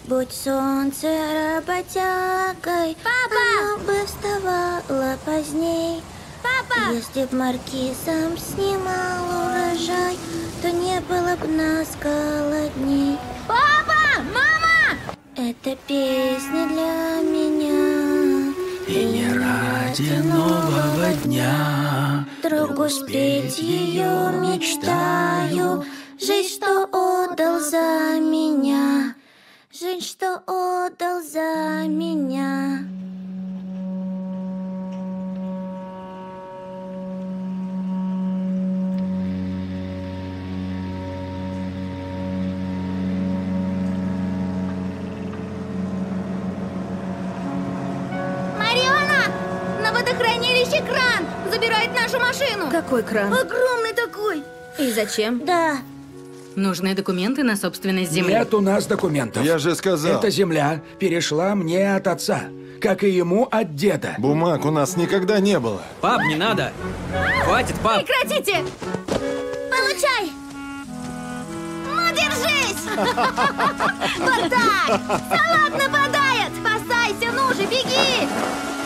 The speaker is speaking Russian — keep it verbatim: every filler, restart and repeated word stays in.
Будь солнце работягой, Папа! оно бы вставало поздней. Папа! Если б маркизом снимал урожай, то не было б нас голодней. Папа! Мама! Это песня для меня. И не ради нового дня Другу спеть ее мечтаю. Жизнь, что отдал за меня. Жизнь, что отдал за меня. Мариона! На водохранилище кран! Забирает нашу машину! Какой кран? Огромный такой! И зачем? Да. Нужны документы на собственность земли. Нет у нас документов. Я же сказал. Эта земля перешла мне от отца, как и ему от деда. Бумаг у нас никогда не было. Пап, не надо! Хватит, пап! Прекратите! Получай! Ну, держись! Вот так! Салат нападает! Спасайся, ну же, беги!